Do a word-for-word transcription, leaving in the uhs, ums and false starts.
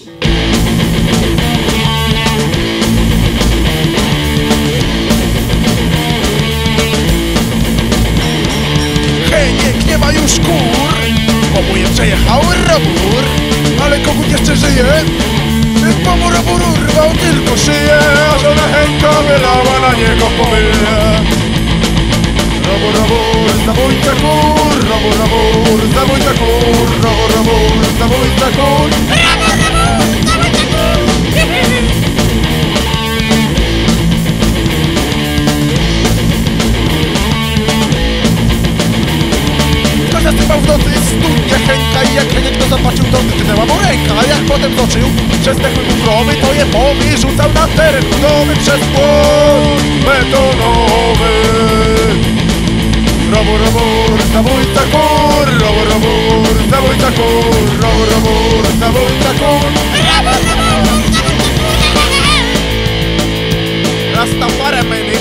Heniek nie ma już kur, pomuje przejechał robór, ale kogut jeszcze żyje, bo mu robór urwał tylko szyję, a żona Henka wylała na niego pomyję. Robór, robór, zabójca kur, robór, robór, zabójca kur, robór, robór, zabójca kur, robór, robór, zabójca kur. Kto zasypał w nocy studnia Henka i jak Heniek to zobaczył, to wytknęła mu ręka, a jak potem zoczył, że zdechły mu krowy, to je powyrzucał na teren budowy przez płot betonowy. Robór, robór, zabójca kur, robór, robór, zabójca kur, robór, robór, zabójca kur, robór, robór, zabójca kur. Rastafari, baby.